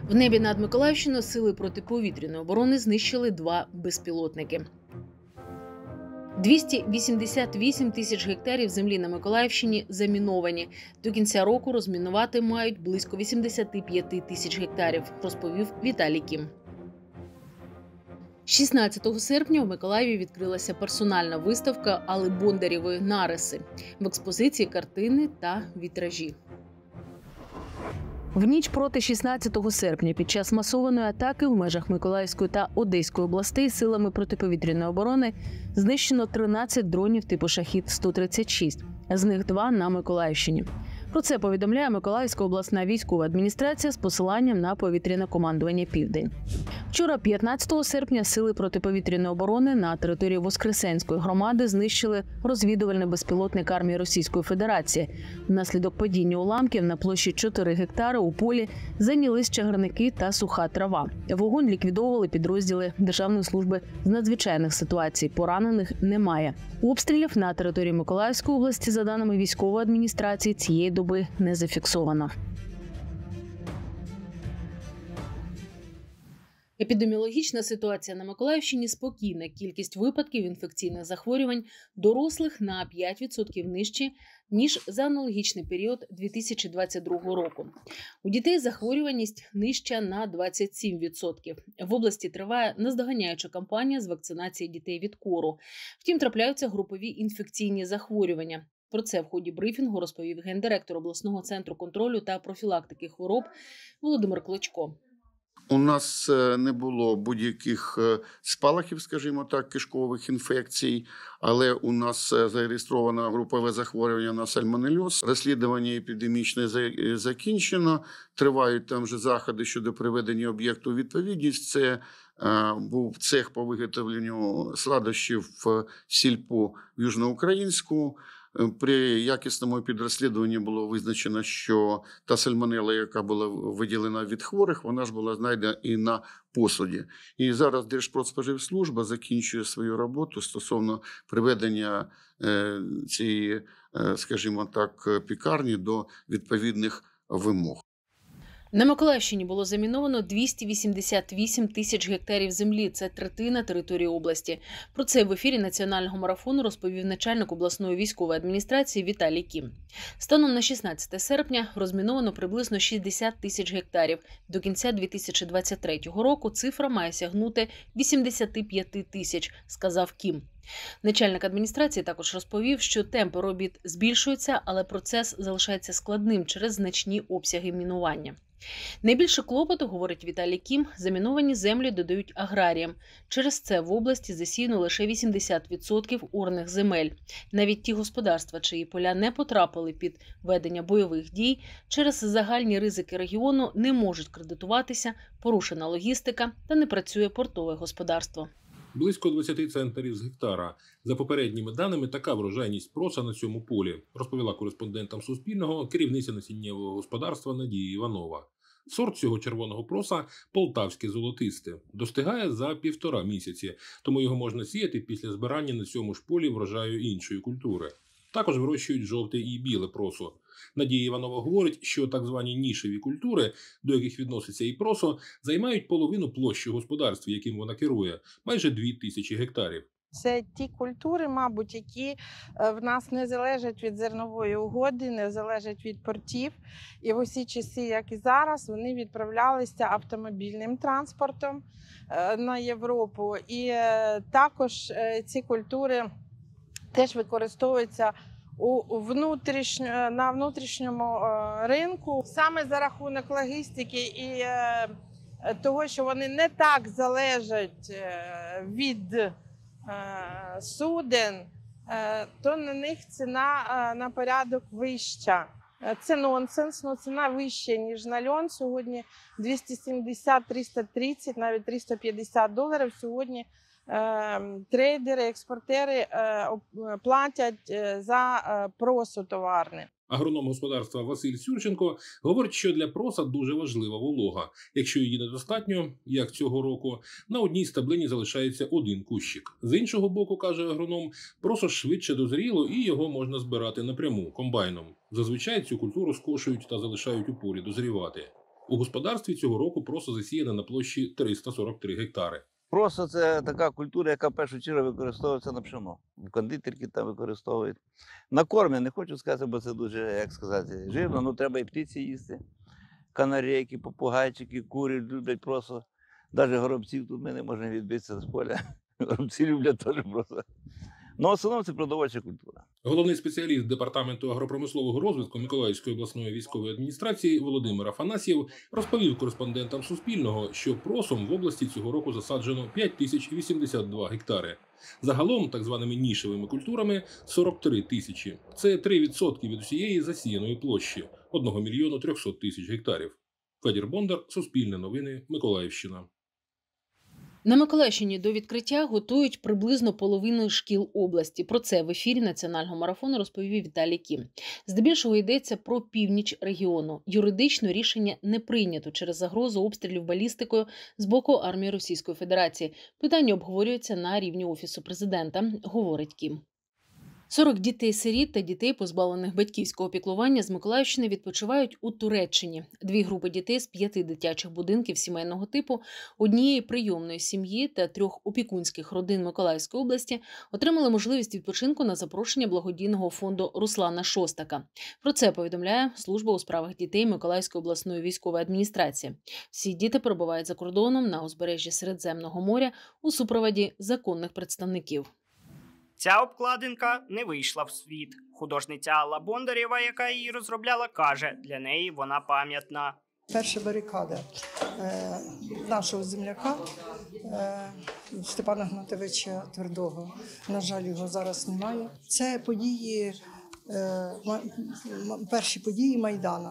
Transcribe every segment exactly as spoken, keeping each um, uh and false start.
В небі над Миколаївщиною сили протиповітряної оборони знищили два безпілотники. двісті вісімдесят вісім тисяч гектарів землі на Миколаївщині заміновані. До кінця року розмінувати мають близько вісімдесят п'ять тисяч гектарів, розповів Віталій Кім. шістнадцятого серпня у Миколаєві відкрилася персональна виставка Алли Бондарєвої «Нариси». В експозиції картини та вітражі. В ніч проти шістнадцятого серпня під час масованої атаки в межах Миколаївської та Одеської областей силами протиповітряної оборони знищено тринадцять дронів типу «Шахід сто тридцять шість», з них два на Миколаївщині. Про це повідомляє Миколаївська обласна військова адміністрація з посиланням на повітряне командування «Південь». Вчора, п'ятнадцятого серпня, сили протиповітряної оборони на території Воскресенської громади знищили розвідувальний безпілотник армії Російської Федерації. Внаслідок падіння уламків на площі чотири гектари у полі зайнялись чагарники та суха трава. Вогонь ліквідовували підрозділи Державної служби з надзвичайних ситуацій. Поранених немає. Обстрілів на території Миколаївської області, за даними військової адміністрації, цієї доби не зафіксовано. Епідеміологічна ситуація на Миколаївщині спокійна. Кількість випадків інфекційних захворювань дорослих на п'ять відсотків нижче, ніж за аналогічний період дві тисячі двадцять другого року. У дітей захворюваність нижча на двадцять сім відсотків. В області триває наздоганяюча кампанія з вакцинації дітей від кору. Втім, трапляються групові інфекційні захворювання. Про це в ході брифінгу розповів гендиректор обласного центру контролю та профілактики хвороб Володимир Клочко. У нас не було будь-яких спалахів, скажімо так, кишкових інфекцій, але у нас зареєстровано групове захворювання на сальмонельоз. Розслідування епідемічне закінчено, тривають там вже заходи щодо приведення об'єкту у відповідність. Це був цех по виготовленню сладощів в сільпо в Южноукраїнську. При якісному підрозслідуванні було визначено, що та сальмонелла, яка була виділена від хворих, вона ж була знайдена і на посуді. І зараз Держпродспоживслужба закінчує свою роботу стосовно приведення цієї, скажімо так, пікарні до відповідних вимог. На Миколаївщині було заміновано двісті вісімдесят вісім тисяч гектарів землі. Це третина території області. Про це в ефірі національного марафону розповів начальник обласної військової адміністрації Віталій Кім. Станом на шістнадцяте серпня розміновано приблизно шістдесят тисяч гектарів. До кінця дві тисячі двадцять третього року цифра має сягнути вісімдесят п'ять тисяч, сказав Кім. Начальник адміністрації також розповів, що темпи робіт збільшуються, але процес залишається складним через значні обсяги мінування. Найбільше клопоту, говорить Віталій Кім, заміновані землі додають аграріям. Через це в області засіяно лише вісімдесят відсотків орних земель. Навіть ті господарства, чиї поля не потрапили під ведення бойових дій, через загальні ризики регіону не можуть кредитуватися, порушена логістика та не працює портове господарство. Близько двадцяти центнерів з гектара. За попередніми даними, така врожайність проса на цьому полі, розповіла кореспондентам Суспільного керівниця насіннєвого господарства Надія Іванова. Сорт цього червоного проса – полтавське золотисте. Достигає за півтора місяці, тому його можна сіяти після збирання на цьому ж полі врожаю іншої культури. Також вирощують жовте і біле просо. Надія Іванова говорить, що так звані нішеві культури, до яких відноситься і просо, займають половину площі господарств, яким вона керує – майже дві тисячі гектарів. Це ті культури, мабуть, які в нас не залежать від зернової угоди, не залежать від портів. І в усі часи, як і зараз, вони відправлялися автомобільним транспортом на Європу. І також ці культури теж використовуються у внутрішньо, на внутрішньому ринку. Саме за рахунок логістики і того, що вони не так залежать від суден, то на них ціна на порядок вища. Це нонсенс, але ціна вища, ніж на льон. Сьогодні двісті сімдесят - триста тридцять, навіть триста п'ятдесят доларів. Сьогодні трейдери, експортери платять за просо товарне. Агроном господарства Василь Сюрченко говорить, що для проса дуже важлива волога. Якщо її недостатньо, як цього року, на одній стеблині залишається один кущик. З іншого боку, каже агроном, просо швидше дозріло і його можна збирати напряму, комбайном. Зазвичай цю культуру скошують та залишають у полі дозрівати. У господарстві цього року просо засіяне на площі триста сорок три гектари. Просо – це така культура, яка в першу чергу використовується на пшено. В кондитерки там використовують. На корм я не хочу сказати, бо це дуже, як сказати, жирно, ну треба і птиці їсти. Канарейки, попугайчики, кури люблять просо. Навіть горобців тут ми не можемо відбитися з поля. Горобці люблять теж просо. Ну, в основному це продовольча культура. Головний спеціаліст Департаменту агропромислового розвитку Миколаївської обласної військової адміністрації Володимир Афанасьєв розповів кореспондентам Суспільного, що просом в області цього року засаджено п'ять тисяч вісімдесят два гектари. Загалом, так званими нішевими культурами, сорок три тисячі. Це три відсотки від усієї засіяної площі – один мільйон триста тисяч гектарів. Федір Бондар, Суспільне новини, Миколаївщина. На Миколаївщині до відкриття готують приблизно половину шкіл області. Про це в ефірі національного марафону розповів Віталій Кім. Здебільшого йдеться про північ регіону. Юридично рішення не прийнято через загрозу обстрілів балістикою з боку армії Російської Федерації. Питання обговорюється на рівні Офісу президента, говорить Кім. сорок дітей-сиріт та дітей, позбавлених батьківського піклування, з Миколаївщини відпочивають у Туреччині. Дві групи дітей з п'яти дитячих будинків сімейного типу, однієї прийомної сім'ї та трьох опікунських родин Миколаївської області отримали можливість відпочинку на запрошення благодійного фонду Руслана Шостака. Про це повідомляє Служба у справах дітей Миколаївської обласної військової адміністрації. Всі діти перебувають за кордоном на узбережжі Середземного моря у супроводі законних представників. Ця обкладинка не вийшла в світ. Художниця Алла Бондарєва, яка її розробляла, каже, для неї вона пам'ятна. Перша барикада е, нашого земляка е, Степана Гнатовича Твердого. На жаль, його зараз немає. Це події, е, перші події Майдана.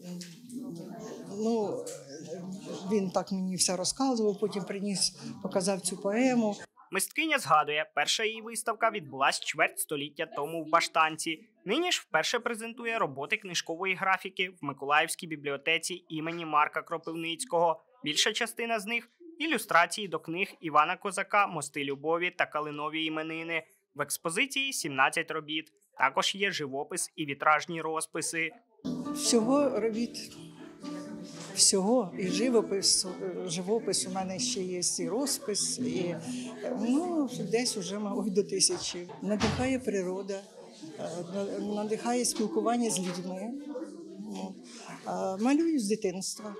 Ну, він так мені все розказував, потім приніс, показав цю поему. Мисткиня згадує, перша її виставка відбулась чверть століття тому в Баштанці. Нині ж вперше презентує роботи книжкової графіки в Миколаївській бібліотеці імені Марка Кропивницького. Більша частина з них – ілюстрації до книг Івана Козака «Мости любові» та «Калинові іменини». В експозиції сімнадцять робіт. Також є живопис і вітражні розписи. Всього робіт. Всього, і живопис, живопис у мене ще є, і розпис, і ну, десь уже, мабуть, до тисячі. Надихає природа, надихає спілкування з людьми. Малюю з дитинства.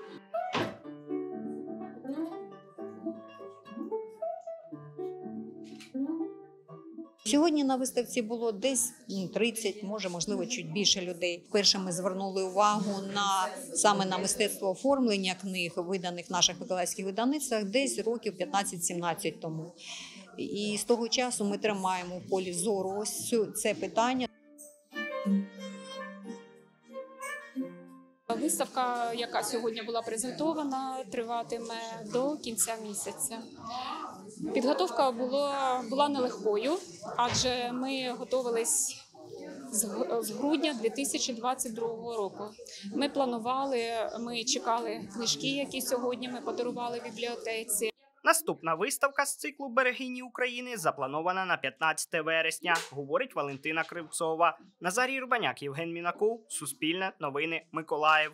Сьогодні на виставці було десь тридцять, може, можливо, чуть більше людей. Вперше ми звернули увагу на саме на мистецтво оформлення книг, виданих в наших миколаївських видавництвах, десь років п'ятнадцять-сімнадцять тому. І з того часу ми тримаємо в полі зору ось це питання. Виставка, яка сьогодні була презентована, триватиме до кінця місяця. Підготовка була, була нелегкою, адже ми готувалися з грудня дві тисячі двадцять другого року. Ми планували, ми чекали книжки, які сьогодні ми подарували бібліотеці. Наступна виставка з циклу «Берегині України» запланована на п'ятнадцяте вересня, говорить Валентина Кривцова. Назарій Рубаняк, Євген Мінаков, Суспільне, новини, Миколаїв.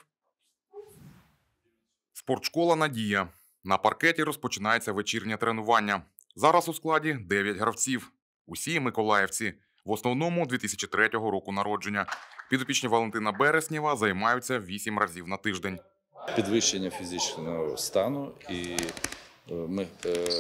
Спортшкола «Надія». На паркеті розпочинається вечірнє тренування. Зараз у складі дев'ять гравців. Усі миколаївці. В основному дві тисячі третього року народження. Підопічні Валентина Береснєва займаються вісім разів на тиждень. Підвищення фізичного стану і ми,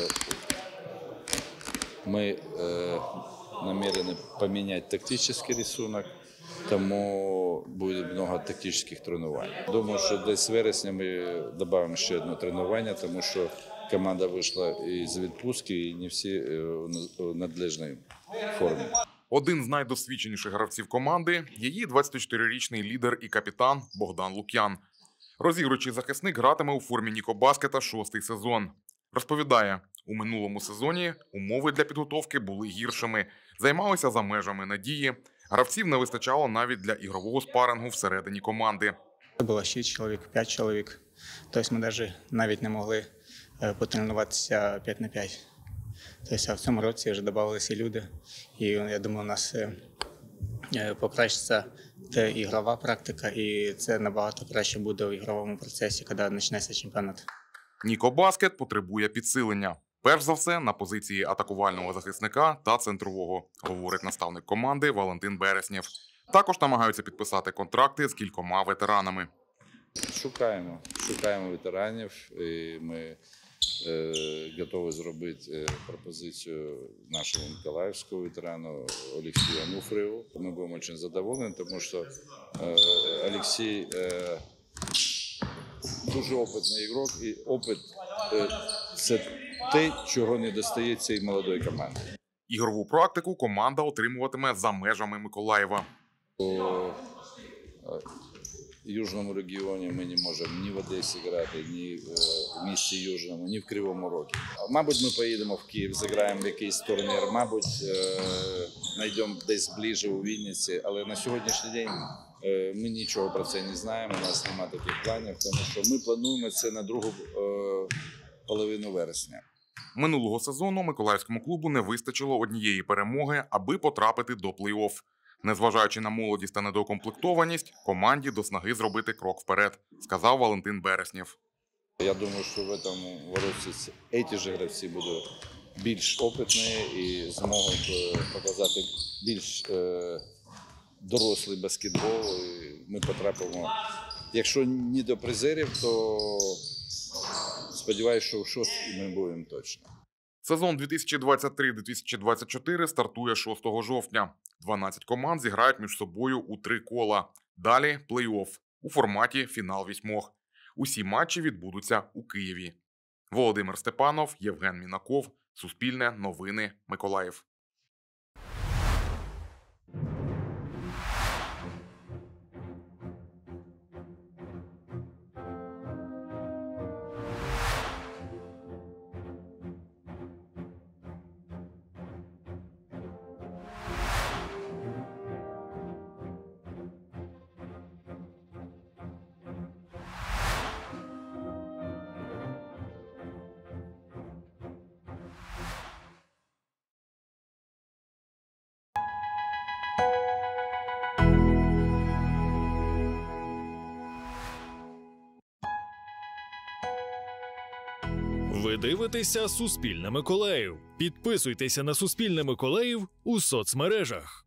мы э, намерены поменять тактический рисунок, тому буде много тактичних тренувань. Думаю, що десь з вересня ми додамо ще одне тренування, тому що команда вийшла із відпустки і не всі в належній формі. Один з найдосвідченіших гравців команди – її двадцятичотирирічний лідер і капітан Богдан Лук'ян. Розігруючий захисник гратиме у формі Нікобаскета шостий сезон. Розповідає, у минулому сезоні умови для підготовки були гіршими. Займалися за межами «Надії». Гравців не вистачало навіть для ігрового спарингу всередині команди. Було шість чоловік, п'ять чоловік. Тобто ми навіть не могли потренуватися п'ять на п'ять. Тобто в цьому році вже додавалися люди. І я думаю, у нас покращиться це ігрова практика, і це набагато краще буде в ігровому процесі, коли почнеться чемпіонат. Нікобаскет потребує підсилення. Перш за все, на позиції атакувального захисника та центрового, говорить наставник команди Валентин Береснєв. Також намагаються підписати контракти з кількома ветеранами. Шукаємо, шукаємо ветеранів, і ми е, готові зробити е, пропозицію нашому миколаївському ветерану Олексію Ануфриєву. Ми будемо дуже задоволені, тому що е, Олексій е, дуже опитний ігрок, і опит е, – це те, чого не достає цій молодої команді. Ігрову практику команда отримуватиме за межами Миколаєва. У Южному регіоні ми не можемо ні в Одесі грати, ні в місті Южному, ні в Кривому Рогі. Мабуть, ми поїдемо в Київ, зіграємо в якийсь турнір, мабуть, знайдемо десь ближче у Вінниці, але на сьогоднішній день ми нічого про це не знаємо, у нас немає таких планів, тому що ми плануємо це на другу половину вересня. Минулого сезону миколаївському клубу не вистачило однієї перемоги, аби потрапити до плей-офф. Незважаючи на молодість та недоукомплектованість, команді до снаги зробити крок вперед, сказав Валентин Береснєв. Я думаю, що в цьому році ці ж гравці будуть більш опитні і зможуть показати більш е, дорослий баскетбол. І ми потрапимо, якщо не до призерів, то сподіваюся, що в шостій ми будемо точно. Сезон дві тисячі двадцять три - дві тисячі двадцять чотири стартує шостого жовтня. дванадцять команд зіграють між собою у три кола. Далі плей-офф у форматі фінал вісьмох. Усі матчі відбудуться у Києві. Володимир Степанов, Євген Мінаков, Суспільне, Новини, Миколаїв. Ви дивитеся Суспільне Миколаїв. Підписуйтеся на Суспільне Миколаїв у соцмережах.